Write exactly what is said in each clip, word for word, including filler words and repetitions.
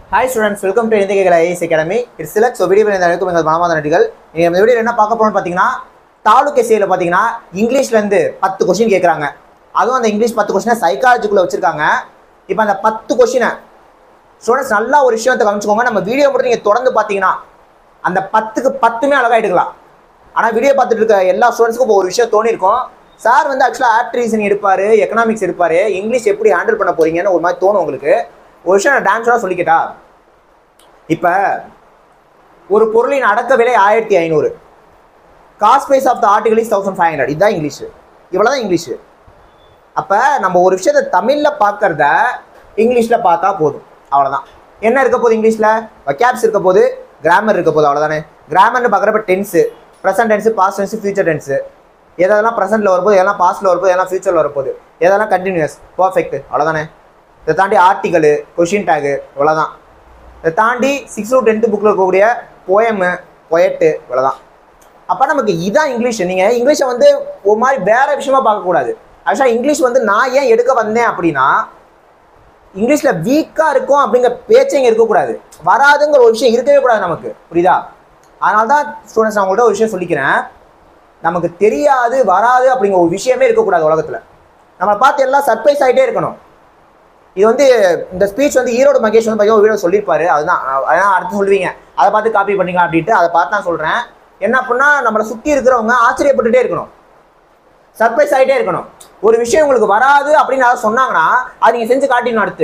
Hi students, welcome to Indikegala I A S Academy. It's select so video இந்த அனைத்து உங்கள் மாமாத நடிகள். இந்த வீடியோல என்ன பார்க்க போறோம்னு பாத்தீங்கன்னா தாலுக் எஸ்ஏல பாத்தீங்கன்னா இங்கிலீஷ்ல இருந்து பத்து क्वेश्चन கேக்குறாங்க. அதுவும் அந்த இங்கிலீஷ் பத்து क्वेश्चन சைக்காலஜிக்குள்ள வச்சிருக்காங்க. இப்போ அந்த பத்து क्वेश्चन ஸ்டூடண்ட்ஸ் நல்லா ஒரு விஷயத்தை கவனிச்சுக்கோங்க. நம்ம வீடியோ மட்டும் நீங்க தொடர்ந்து பாத்தீங்கன்னா அந்த பத்துக்கு பத்துமே அழகா எடுக்கலாம். ஆனா வீடியோ பார்த்துட்டு இருக்க எல்லா ஸ்டூடண்ட்ஸ்க்கும் ஒரு விஷயம் தோணி இருக்கும். சார் வந்து ஆக்சுவலா ஆப்ட் ரீசனிங் எடுப்பாரு, எக்கனாமிக்ஸ் எடுப்பாரு, இங்கிலீஷ் எப்படி ஹேண்டில் பண்ண போறீங்கன்னு ஒரு மாதிரி தோணும் உங்களுக்கு. ஒரு விஷயம் நான் டான்ஸராக சொல்லிக்கிட்டா, இப்போ ஒரு பொருளின் அடக்க விலை ஆயிரத்தி ஐநூறு, cost price of the article is thousand five hundred. இதுதான் இங்கிலீஷு, இவ்வளோதான் இங்கிலீஷு. அப்போ நம்ம ஒரு விஷயத்தை தமிழில் பார்க்கறத இங்கிலீஷில் பார்த்தா போதும், அவ்வளோதான். என்ன இருக்க போகுது இங்கிலீஷில்? வொக்காப்ஸ் இருக்க போது, கிராமர் இருக்க போது, அவ்வளோதானே. கிராமர்னு பார்க்குறப்ப tense, present tense, past tense, future tense, எதெல்லாம் ப்ரெசென்ட்டில் வரப்போது, எதெல்லாம் பாஸ்ட்டில் வரப்போது, எதெல்லாம் ஃபியூச்சரில் வரப்போகுது, எதெல்லாம் கண்டினியூஸ், பர்ஃபெக்ட், அவ்வளோதானே. இதை தாண்டி ஆர்டிகலு, கொஷின் டேகு, இவ்வளோதான். இதை தாண்டி சிக்ஸ் டு டென்த்து புக்கில் இருக்கக்கூடிய போயமு, பொயட்டு, இவ்வளோதான். அப்போ நமக்கு இதான் இங்கிலீஷ். நீங்கள் இங்கிலீஷை வந்து ஒரு மாதிரி வேறு விஷயமா பார்க்கக்கூடாது. ஆக்சுவலாக இங்கிலீஷ் வந்து நான் ஏன் எடுக்க வந்தேன் அப்படின்னா, இங்கிலீஷில் வீக்காக இருக்கும் அப்படிங்கிற பேச்சை இங்கே இருக்கக்கூடாது. வராதுங்கிற ஒரு விஷயம் இருக்கவே கூடாது நமக்கு, புரியுதா? அதனால தான் ஸ்டூடெண்ட்ஸ் நான் உங்கள்கிட்ட ஒரு விஷயம் சொல்லிக்கிறேன். நமக்கு தெரியாது வராது அப்படிங்கிற ஒரு விஷயமே இருக்கக்கூடாது உலகத்தில். நம்மளை பார்த்து எல்லாம் சர்ப்ரைஸ் ஆகிட்டே இருக்கணும். இது வந்து இந்த ஸ்பீச் வந்து ஈரோடு மகேஷ் வந்து பார்த்தீங்கன்னா ஒரு வீடியோ சொல்லியிருப்பாரு. அதுதான் அதான் அடுத்து சொல்லுவீங்க, அதை பார்த்து காப்பி பண்ணிக்கலாம் அப்படின்ட்டு. அதை பார்த்து தான் சொல்கிறேன். என்ன அப்படின்னா, நம்மளை சுற்றி இருக்கிறவங்க ஆச்சரியப்பட்டுகிட்டே இருக்கணும், சர்ப்ரைஸ் ஆகிட்டே இருக்கணும். ஒரு விஷயம் உங்களுக்கு வராது அப்படின்னு யாராவது சொன்னாங்கன்னா அது நீங்கள் செஞ்சு காட்டிடணும். அடுத்து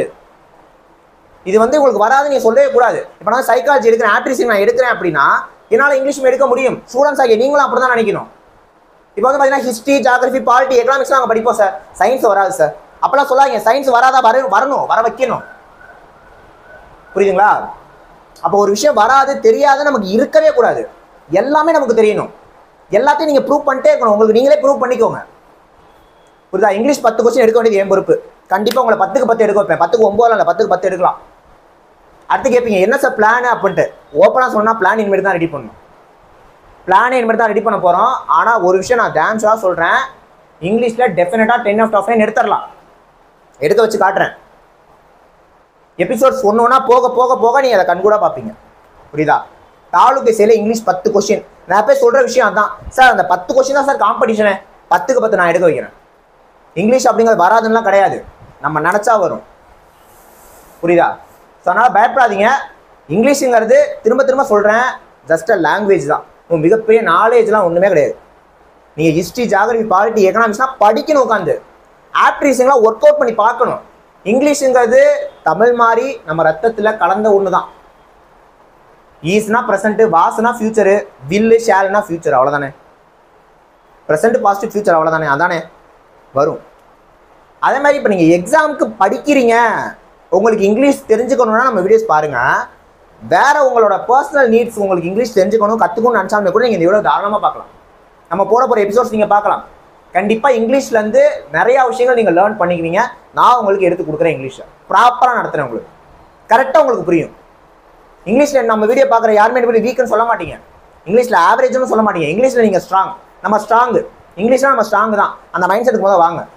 இது வந்து உங்களுக்கு வராது நீங்கள் சொல்லவே கூடாது. இப்போ நான் சைக்காலஜி எடுக்கிறேன், ஆப்டிரிசிங் நான் எடுக்கிறேன் அப்படின்னா என்னால் இங்கிலீஷ் எடுக்க முடியும். ஸ்டூடெண்ட்ஸ் ஆகிய நீங்களும் அப்படி தான் நினைக்கணும். இப்போ வந்து பார்த்தீங்கன்னா ஹிஸ்ட்ரி, ஜியாகிரபி, பாலிட்டி, எக்கனாமிக்ஸ் நாங்கள் படிப்போம் சார், சயின்ஸ் வராது சார் அப்பெல்லாம் சொல்லாதீங்க. சயின்ஸ் வராதா, வர வரணும், வர வைக்கணும், புரியுதுங்களா? அப்போ ஒரு விஷயம் வராது தெரியாது நமக்கு இருக்கவே கூடாது. எல்லாமே நமக்கு தெரியணும். எல்லாத்தையும் நீங்கள் ப்ரூவ் பண்ணிட்டே இருக்கணும். உங்களுக்கு நீங்களே ப்ரூவ் பண்ணிக்கோங்க, புரியுதா? இங்கிலீஷ் பத்து கொஸ்டின் எடுக்க வேண்டியது என் பொறுப்பு. கண்டிப்பாக உங்களை பத்துக்கு பத்து எடுக்க வைப்பேன். பத்துக்கு ஒன்பதுல இல்லை, பத்துக்கு பத்து எடுக்கலாம். அடுத்து கேட்பீங்க என்ன சார் பிளான் அப்படின்ட்டு. ஓப்பனாக சொன்னால் பிளான் இனிமேல் தான் ரெடி பண்ணணும். பிளானே இனிமேல் தான் ரெடி பண்ண போகிறோம். ஆனால் ஒரு விஷயம் நான் டான்ஸாக சொல்கிறேன், இங்கிலீஷில் டெஃபினட்டாக டென் ஆஃப் ஆஃப் நைன் எடுத்துடலாம். எடுக்க வச்சு காட்டுறேன். எபிசோட்ஸ் ஒன்று ஒன்றா போக போக போக நீங்கள் அதை கண்கூட பார்ப்பீங்க, புரியுதா? தாலுக் எஸ்ஏல இங்கிலீஷ் பத்து கொஸ்டின். நான் போய் சொல்கிற விஷயம் அதான் சார். அந்த பத்து கொஸ்டின் தான் சார் காம்படிஷனு. பத்துக்கு பத்து நான் எடுக்க வைக்கிறேன். இங்கிலீஷ் அப்படிங்கிறது வராதுன்னெலாம் கிடையாது, நம்ம நினச்சா வரும், புரியுதா? ஸோ அதனால் பயப்படாதீங்க. இங்கிலீஷுங்கிறது திரும்ப திரும்ப சொல்கிறேன், ஜஸ்ட் அ லாங்குவேஜ் தான். மிகப்பெரிய நாலேஜ்லாம் ஒன்றுமே கிடையாது. நீங்கள் ஹிஸ்ட்ரி, ஜியாகிரபி, பாலிட்டி, எக்கனாமிக்ஸ்லாம் படிக்கணும், உட்காந்து ஆப்ட் ரீசனிங்லாம் ஒர்க் அவுட் பண்ணி பார்க்கணும். இங்கிலீஷுங்கிறது தமிழ் மாதிரி நம்ம ரத்தத்தில் கலந்த ஒன்று தான். ஈஸ்னா ப்ரெசென்ட்டு, வாஸ்னா ஃபியூச்சரு, வில்லு ஷேல்னா ஃபியூச்சர், அவ்வளோதானே. ப்ரெசென்ட், பாசிட்டிவ், ஃபியூச்சர், அவ்வளோதானே. அதானே வரும். அதே மாதிரி இப்போ நீங்கள் எக்ஸாமுக்கு படிக்கிறீங்க, உங்களுக்கு இங்கிலீஷ் தெரிஞ்சுக்கணுன்னா நம்ம வீடியோஸ் பாருங்கள். வேறு உங்களோட பர்சனல் நீட்ஸ், உங்களுக்கு இங்கிலீஷ் தெரிஞ்சுக்கணும், கற்றுக்கணும்னு நினச்சாலுமே கூட நீங்கள் இந்த வீடியோ தாராளமாக பார்க்கலாம். நம்ம போட போகிற எபிசோட்ஸ் நீங்கள் பார்க்கலாம். கண்டிப்பாக இங்கிலீஷ்லேருந்து நிறையா விஷயங்கள் நீங்கள் லேர்ன் பண்ணிக்கிறீங்க. நான் உங்களுக்கு எடுத்து கொடுக்குறேன். இங்கிலீஷை ப்ராப்பராக நடத்துகிறேன், உங்களுக்கு கரெக்டாக உங்களுக்கு புரியும். இங்கிலீஷில் நம்ம வீடியோ பார்க்குற யாருமே எப்படி வீக்குன்னு சொல்ல மாட்டீங்க, இங்கிலீஷில் ஆவரேஜ்னு சொல்ல மாட்டீங்க. இங்கிலீஷில் நீங்கள் ஸ்ட்ராங், நம்ம ஸ்ட்ராங்கு. இங்கிலீஷ்லாம் நம்ம ஸ்ட்ராங் தான். அந்த மைண்ட் செட்டுக்கு முதல்ல வாங்க.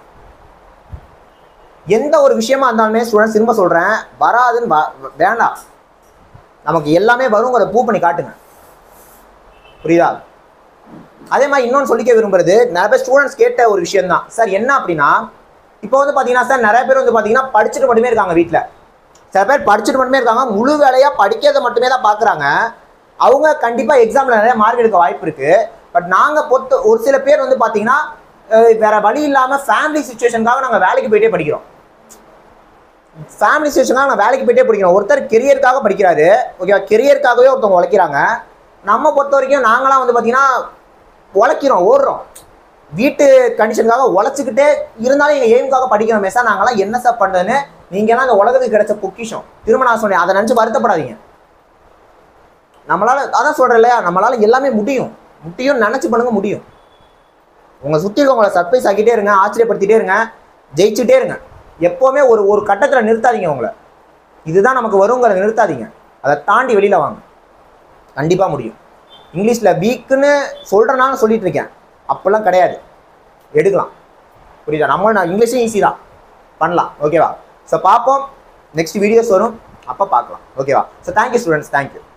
எந்த ஒரு விஷயமா இருந்தாலுமே ஸ்டூடெண்ட்ஸ் திரும்ப சொல்கிறேன், வராதுன்னு வேண்டாம். நமக்கு எல்லாமே வருங்கிறத ப்ரூவ் பண்ணி காட்டுங்க, புரியுதா? அதே மாதிரி இன்னொன்று சொல்லிக்க விரும்புறது, நிறைய பேர் ஸ்டூடெண்ட்ஸ் கேட்ட ஒரு விஷயம் தான் சார். என்ன அப்படின்னா, இப்போ வந்து பார்த்தீங்கன்னா சார் நிறைய பேர் வந்து பார்த்தீங்கன்னா படிச்சுட்டு மட்டுமே இருக்காங்க வீட்டில். சில பேர் படிச்சுட்டு மட்டுமே இருக்காங்க, முழு வேலையாக படிக்கிறத மட்டுமே தான் பார்க்குறாங்க. அவங்க கண்டிப்பாக எக்ஸாமில் நிறைய மார்க் எடுக்க வாய்ப்பு இருக்குது. பட் நாங்கள் பொறுத்த ஒரு சில பேர் வந்து பார்த்தீங்கன்னா வேறு வழி இல்லாமல் ஃபேமிலி சுச்சுவேஷனுக்காக நாங்கள் வேலைக்கு போயிட்டே படிக்கிறோம். ஃபேமிலி சுச்சுவேஷனாக நாங்கள் வேலைக்கு போயிட்டே படிக்கிறோம். ஒருத்தர் கெரியருக்காக படிக்கிறாரு, ஓகேவா? கெரியருக்காகவே ஒருத்தவங்க உழைக்கிறாங்க. நம்ம பொறுத்த வரைக்கும் நாங்களாம் வந்து பார்த்தீங்கன்னா உழைக்கிறோம், ஓடுறோம். வீட்டு கண்டிஷனுக்காக உழைச்சிக்கிட்டே இருந்தாலும் எங்கள் எய்முக்காக படிக்கிறோமே சார். நாங்களாம் என்ன சார் பண்ணுறதுன்னு. நீங்கள்லாம் அந்த உலகத்துக்கு கிடைச்ச பொக்கிஷம். திரும்ப நான் சொன்னேன், அதை நினச்சி வருத்தப்படாதீங்க. நம்மளால் அதான் சொல்கிறேன் இல்லையா, நம்மளால் எல்லாமே முடியும். முடியும் நினச்சி பண்ணுங்க, முடியும். உங்களை சுற்றி இருக்கவங்களை சர்ப்ரைஸ் ஆக்கிட்டே இருங்க, ஆச்சரியப்படுத்திட்டே இருங்க, ஜெயிச்சுட்டே இருங்க. எப்போவுமே ஒரு ஒரு கட்டத்தில் நிறுத்தாதீங்க. உங்களை இதுதான் நமக்கு வருங்கிறத நிறுத்தாதீங்க. அதை தாண்டி வெளியில் வாங்க, கண்டிப்பாக முடியும். இங்கிலீஷில் வீக்குன்னு சொல்கிறேன்னா சொல்லிட்டு இருக்கேன், அப்போல்லாம் கிடையாது. எடுக்கலாம், புரியுதா? நம்ம நான் இங்கிலீஷும் ஈஸி தான், பண்ணலாம், ஓகேவா? ஸோ பார்ப்போம். நெக்ஸ்ட் வீடியோஸ் வரும். அப்போ பார்க்கலாம். ஓகேவா? So thank you students, thank you.